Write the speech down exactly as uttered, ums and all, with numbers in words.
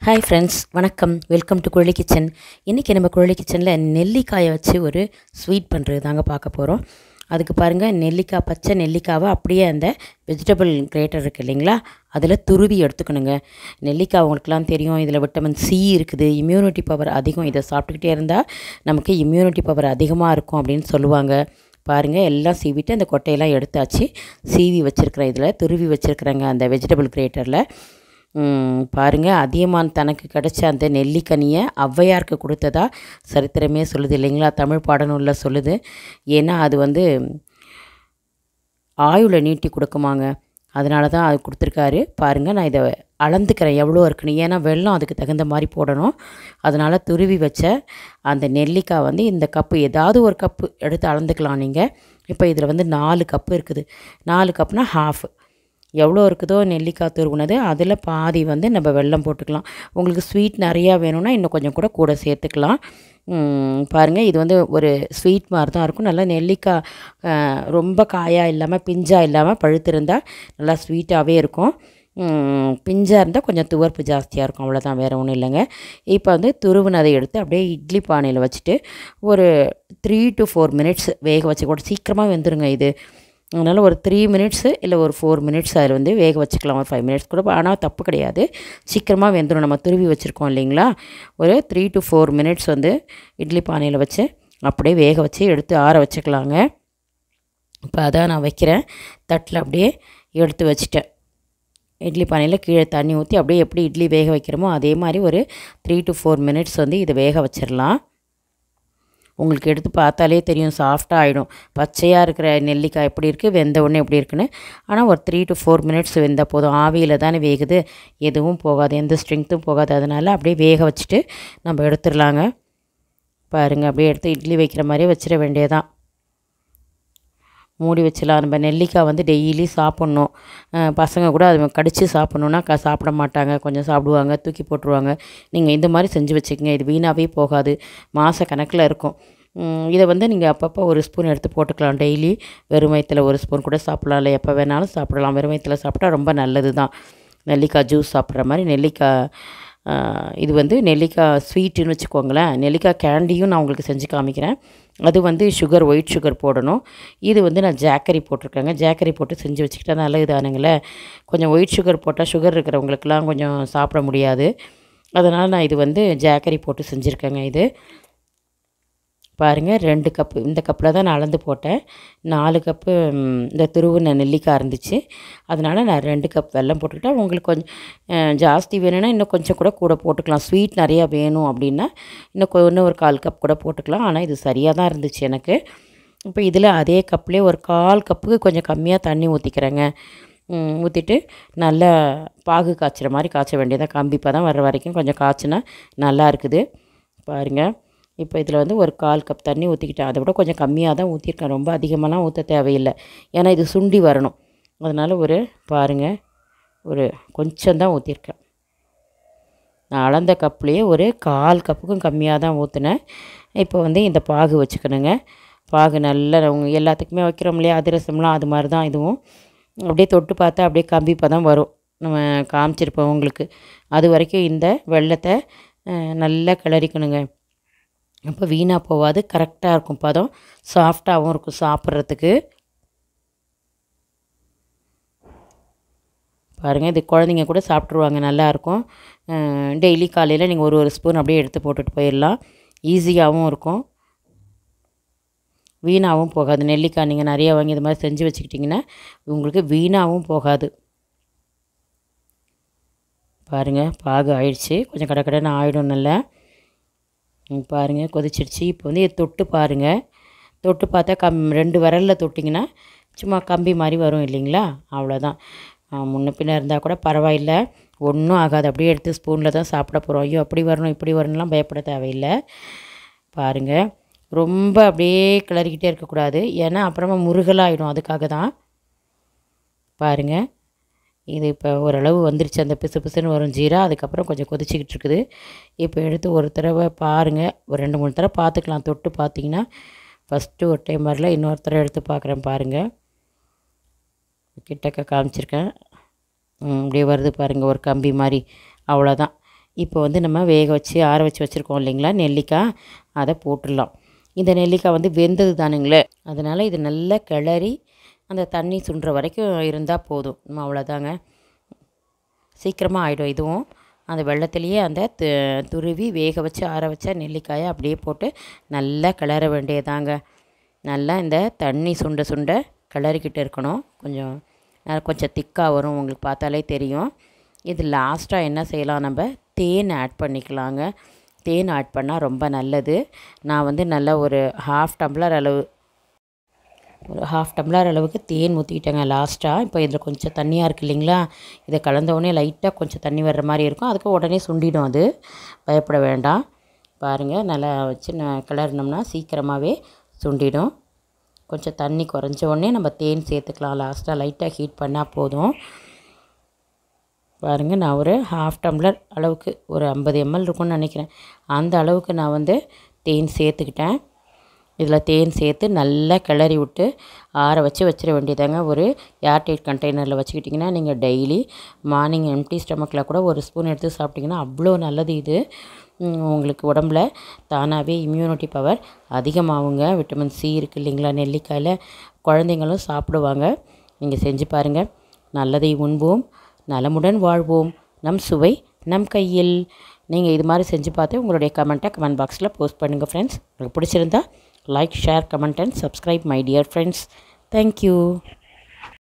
Hi friends, வணக்கம். Welcome to Kuzhali Kitchen. இன்றைக்கி நம்ம குழலி கிச்சனில் நெல்லிக்காயை வச்சு ஒரு ஸ்வீட் பண்ணுறது தாங்க பார்க்க போகிறோம். அதுக்கு பாருங்கள், நெல்லிக்காய், பச்சை நெல்லிக்காவை அப்படியே அந்த வெஜிடபிள் கிரேட்டர் இருக்குது இல்லைங்களா, அதில் துருவி எடுத்துக்கணுங்க. நெல்லிக்காய் உங்களுக்குலாம் தெரியும், இதில் விட்டமின் சி இருக்குது, இம்யூனிட்டி பவர் அதிகம். இதை சாப்பிட்டுக்கிட்டே இருந்தால் நமக்கு இம்யூனிட்டி பவர் அதிகமாக இருக்கும் அப்படின்னு சொல்லுவாங்க. பாருங்கள், எல்லாம் சீவிட்டு அந்த கொட்டையெல்லாம் எடுத்தாச்சு. சீவி வச்சுருக்கிறேன், இதில் துருவி வச்சுருக்குறேங்க அந்த வெஜிடபிள் கிரேட்டரில். பாருங்கள், அதியமான் தனக்கு கிடச்ச அந்த நெல்லிக்கனியை ஔவையாருக்கு கொடுத்ததா சரித்திரமே சொல்லுது இல்லைங்களா, தமிழ் பாடநூலில் சொல்லுது. ஏன்னா அது வந்து ஆயுளை நீட்டி கொடுக்குமாங்க, அதனால தான் அது கொடுத்துருக்காரு. பாருங்கள், நான் இதை அளந்துக்கிறேன் எவ்வளோ இருக்குன்னு. ஏன்னா வெல்லம் அதுக்கு தகுந்த மாதிரி போடணும். அதனால் துருவி வச்ச அந்த நெல்லிக்காய் வந்து இந்த கப்பு, ஏதாவது ஒரு கப்பு எடுத்து அளந்துக்கலாம் நீங்கள். இப்போ இதில் வந்து நாலு கப்பு இருக்குது. நாலு கப்புனால் ஹாஃப், எவ்வளோ இருக்குதோ நெல்லிக்காய் துருவுனது அதில் பாதி வந்து நம்ம வெல்லம் போட்டுக்கலாம். உங்களுக்கு ஸ்வீட் நிறையா வேணும்னா இன்னும் கொஞ்சம் கூட கூட சேர்த்துக்கலாம். பாருங்கள், இது வந்து ஒரு ஸ்வீட் மாதிரி தான் இருக்கும். நல்லா நெல்லிக்காய் ரொம்ப காயாக இல்லாமல் பிஞ்சாக இல்லாமல் பழுத்திருந்தால் நல்லா ஸ்வீட்டாகவே இருக்கும். பிஞ்சாக இருந்தால் கொஞ்சம் துவர்ப்பு ஜாஸ்தியாக இருக்கும், அவ்வளோதான், வேறு ஒன்றும் இல்லைங்க. இப்போ வந்து துருவுனதை எடுத்து அப்படியே இட்லி பானையில் வச்சுட்டு ஒரு த்ரீ டு ஃபோர் மினிட்ஸ் வேக வச்சு கூட சீக்கிரமாக வெந்துருங்க இது. அதனால் ஒரு த்ரீ மினிட்ஸு இல்லை ஒரு ஃபோர் மினிட்ஸ் அதில் வந்து வேக வச்சுக்கலாம், ஒரு ஃபைவ் மினிட்ஸ் கூட. ஆனால் தப்பு கிடையாது, சீக்கிரமாக வெந்துடும். நம்ம துருவி வச்சுருக்கோம் இல்லைங்களா, ஒரு த்ரீ டு ஃபோர் மினிட்ஸ் வந்து இட்லி பானையில் வச்சு அப்படியே வேக வச்சு எடுத்து ஆற வச்சுக்கலாங்க. இப்போ அதான் நான் வைக்கிறேன் தட்டில், அப்படியே எடுத்து வச்சுட்டேன். இட்லி பானையில் கீழே தண்ணி ஊற்றி அப்படியே எப்படி இட்லி வேக வைக்கிறோமோ அதே மாதிரி ஒரு த்ரீ டு ஃபோர் மினிட்ஸ் வந்து இதை வேக வச்சிடலாம். உங்களுக்கு எடுத்து பார்த்தாலே தெரியும், சாஃப்டாக ஆகிடும். பச்சையாக இருக்கிற நெல்லிக்காய் எப்படி இருக்குது, வெந்த உடனே எப்படி இருக்குன்னு. ஆனால் ஒரு த்ரீ டு ஃபோர் மினிட்ஸ் வெந்தால் போதும். ஆவியில் தானே வேகுது, எதுவும் போகாது, எந்த ஸ்ட்ரென்த்தும் போகாது. அதனால் அப்படியே வேக வச்சுட்டு நம்ம எடுத்துடலாங்க. பாருங்கள், அப்படியே எடுத்து இட்லி வைக்கிற மாதிரியே வச்சிட வேண்டியதான். மூடி வச்சிடலாம். நம்ம நெல்லிக்காய் வந்து டெய்லி சாப்பிட்ணும். பசங்க கூட அது கடித்து சாப்பிட்ணுன்னா க சாப்பிட மாட்டாங்க, கொஞ்சம் சாப்பிடுவாங்க, தூக்கி போட்டுருவாங்க. நீங்கள் இந்த மாதிரி செஞ்சு வச்சுக்கோங்க, இது வீணாகவே போகாது, மாத கணக்கில் இருக்கும். இதை வந்து நீங்கள் அப்பப்போ ஒரு ஸ்பூன் எடுத்து போட்டுக்கலாம். டெய்லி வெறும் வயிற்றில் ஒரு ஸ்பூன் கூட சாப்பிட்லாம், இல்லை எப்போ வேணாலும் சாப்பிடலாம். வெறும் வயிற்றில் சாப்பிட்டா ரொம்ப நல்லது தான். நெல்லிக்காய் ஜூஸ் சாப்பிட்ற மாதிரி நெல்லிக்காய் இது வந்து நெல்லிக்காய் ஸ்வீட்டுன்னு வச்சுக்கோங்களேன். நெல்லிக்காய் கேண்டியும் நான் உங்களுக்கு செஞ்சு காமிக்கிறேன். அது வந்து சுகர், ஒயிட் சுகர் போடணும். இது வந்து நான் ஜாக்கரி போட்டிருக்கேங்க. ஜாக்கரி போட்டு செஞ்சு வச்சுக்கிட்டா நல்லது தானுங்களே. கொஞ்சம் ஒயிட் சுகர் போட்டால் சுகர் இருக்கிறவங்களுக்கெல்லாம் கொஞ்சம் சாப்பிட முடியாது. அதனால் நான் இது வந்து ஜாக்கரி போட்டு செஞ்சுருக்கேங்க. இது பாருங்கள், ரெண்டு கப்பு, இந்த கப்பில் தான் நான் அளந்து போட்டேன். நாலு கப்பு இந்த துருவுன நெல்லிக்காய் இருந்துச்சு, அதனால் நான் ரெண்டு கப் வெல்லம் போட்டுக்கிட்டேன். உங்களுக்கு கொஞ்சம் ஜாஸ்தி வேணும்னா இன்னும் கொஞ்சம் கூட கூட போட்டுக்கலாம். ஸ்வீட் நிறையா வேணும் அப்படின்னா இன்னும் இன்னும் ஒரு கால் கப் கூட போட்டுக்கலாம். ஆனால் இது சரியாக தான் இருந்துச்சு எனக்கு. இப்போ இதில் அதே கப்லேயே ஒரு கால் கப்புக்கு கொஞ்சம் கம்மியாக தண்ணி ஊற்றிக்கிறேங்க. ஊற்றிட்டு நல்லா பாகு காய்ச்சிற மாதிரி காய்ச்ச வேண்டியதாக. கம்பி பதம் வர்ற வரைக்கும் கொஞ்சம் காய்ச்சினா நல்லா இருக்குது. பாருங்கள், இப்போ இதில் வந்து ஒரு கால் கப் தண்ணி ஊற்றிக்கிட்டேன். அதை விட கொஞ்சம் கம்மியாக தான் ஊற்றிருக்கேன், ரொம்ப அதிகமாகலாம் ஊற்ற தேவையில்லை. ஏன்னா இது சுண்டி வரணும். அதனால் ஒரு பாருங்கள், ஒரு கொஞ்சம் தான் ஊற்றிருக்கேன். நான் அளந்த கப்லேயே ஒரு கால் கப்புக்கும் கம்மியாக தான் ஊற்றினேன். இப்போ வந்து இந்த பாகு வச்சுக்கணுங்க. பாகு நல்லா எல்லாத்துக்குமே வைக்கிறோம் இல்லையா, அதிரசம்லாம், அது மாதிரி தான் இதுவும். அப்படியே தொட்டு பார்த்தா அப்படியே கம்பி பதம் வரும். நம்ம காமிச்சிருப்போம் உங்களுக்கு. அது வரைக்கும் இந்த வெல்லத்தை நல்லா கிளறிக்கணுங்க. அப்போ வீணாக போகாது, கரெக்டாக இருக்கும் பதம், சாஃப்டாகவும் இருக்கும் சாப்பிட்றதுக்கு. பாருங்கள், இது குழந்தைங்க கூட சாப்பிட்ருவாங்க, நல்லாயிருக்கும். டெய்லி காலையில் நீங்கள் ஒரு ஒரு ஸ்பூன் அப்படியே எடுத்து போட்டுட்டு போயிடலாம். ஈஸியாகவும் இருக்கும், வீணாகவும் போகாது. நெல்லிக்காய் நீங்கள் நிறையா வாங்கி இது மாதிரி செஞ்சு வச்சுக்கிட்டிங்கன்னா உங்களுக்கு வீணாகவும் போகாது. பாருங்கள், பாகு ஆயிடுச்சு, கொஞ்சம் கடை கடைன்னு ஆகிடும் நல்லா. பாருங்கள், கொதிச்சிடுச்சு. இப்போ வந்து இதை தொட்டு பாருங்கள். தொட்டு பார்த்தா கம் ரெண்டு விரலில் தொட்டிங்கன்னா சும்மா கம்பி மாதிரி வரும் இல்லைங்களா, அவ்வளோதான். முன்ன பின்ன இருந்தால் கூட பரவாயில்லை, ஒன்றும் ஆகாது. அப்படியே எடுத்து ஸ்பூனில் தான் சாப்பிட போகிறோம். ஐயோ அப்படி வரணும் இப்படி வரணும்லாம் பயப்பட தேவையில்லை. பாருங்கள், ரொம்ப அப்படியே கிளறிக்கிட்டே இருக்கக்கூடாது, ஏன்னா அப்புறமா முருகலாகிடும், அதுக்காக தான். பாருங்கள், இது இப்போ ஓரளவு வந்துருச்சு, அந்த பிசு பிசுன்னு வரும் ஜீரா. அதுக்கப்புறம் கொஞ்சம் கொதிச்சிக்கிட்டு இருக்குது. இப்போ எடுத்து ஒரு தடவை பாருங்கள், ஒரு ரெண்டு மூணு தடவை பார்த்துக்கலாம். தொட்டு பார்த்தீங்கன்னா ஃபஸ்ட்டு ஒரு டைம் வரல, இன்னொரு தடவை எடுத்து பார்க்குறேன். பாருங்கள், கிட்டக்க காமிச்சிருக்கேன். அப்படியே வருது பாருங்கள், ஒரு கம்பி மாதிரி, அவ்வளோதான். இப்போ வந்து நம்ம வேக வச்சு ஆற வச்சு வச்சுருக்கோம் இல்லைங்களா நெல்லிக்காய், அதை போட்டுடலாம். இந்த நெல்லிக்காய் வந்து வெந்தது தானுங்களே, அதனால் இது நல்லா கிளறி அந்த தண்ணி சுண்டுற வரைக்கும் இருந்தால் போதும். அவ்வளோதாங்க, சீக்கிரமாக ஆகிடும். இதுவும் அந்த வெள்ளத்துலேயே அந்த து துருவி வேக வச்சு ஆற வச்ச நெல்லிக்காயை அப்படியே போட்டு நல்லா கிளற வேண்டியதாங்க. நல்லா இந்த தண்ணி சுண்ட சுண்ட கிளறிக்கிட்டு இருக்கணும். கொஞ்சம் கொஞ்சம் திக்காக வரும், உங்களுக்கு பார்த்தாலே தெரியும். இது லாஸ்ட்டாக என்ன செய்யலாம், நம்ம தேன் ஆட் பண்ணிக்கலாங்க. தேன் ஆட் பண்ணால் ரொம்ப நல்லது. நான் வந்து நல்லா ஒரு ஹாஃப் டம்ளர் அளவு ஒரு ஹாஃப் டம்ளர் அளவுக்கு தேன் ஊற்றிக்கிட்டேங்க லாஸ்ட்டாக. இப்போ இதில் கொஞ்சம் தண்ணியாக இருக்குது இல்லைங்களா, இதை கலந்தவுடனே லைட்டாக கொஞ்சம் தண்ணி வர்ற மாதிரி இருக்கும். அதுக்கு உடனே சுண்டிடும், அது பயப்பட வேண்டாம். பாருங்கள், நல்லா வச்சு நான் கிளறினோம்னா சீக்கிரமாகவே சுண்டிடும். கொஞ்சம் தண்ணி குறைஞ்ச உடனே நம்ம தேன் சேர்த்துக்கலாம். லாஸ்ட்டாக லைட்டாக ஹீட் பண்ணால் போதும். பாருங்கள், நான் ஒரு ஹாஃப் டம்ளர் அளவுக்கு ஒரு ஐம்பது எம்எல் இருக்கும்னு நினைக்கிறேன், அந்த அளவுக்கு நான் வந்து தேன் சேர்த்துக்கிட்டேன். இதில் தேன் சேர்த்து நல்லா கிளறி விட்டு ஆற வச்சு வச்சிட வேண்டியதாங்க. ஒரு ஏர்டைட் கண்டெய்னரில் வச்சுக்கிட்டிங்கன்னா நீங்கள் டெய்லி மார்னிங் எம்டி ஸ்டமக்கில் கூட ஒரு ஸ்பூன் எடுத்து சாப்பிட்டிங்கன்னா அவ்வளோ நல்லது. இது உங்களுக்கு உடம்புல தானாகவே இம்யூனிட்டி பவர் அதிகமாகுங்க. விட்டமின் சி இருக்குது இல்லைங்களா நெல்லிக்காயில், குழந்தைங்களும் சாப்பிடுவாங்க. நீங்கள் செஞ்சு பாருங்கள். நல்லதை உண்போம், நலமுடன் வாழ்வோம், நம் சுவை நம் கையில். நீங்கள் இது மாதிரி செஞ்சு பார்த்து உங்களுடைய கமெண்ட்டை கமெண்ட் பாக்ஸில் போஸ்ட் பண்ணுங்கள் ஃப்ரெண்ட்ஸ். உங்களுக்கு பிடிச்சிருந்தா like, share, comment and subscribe my dear friends. Thank you.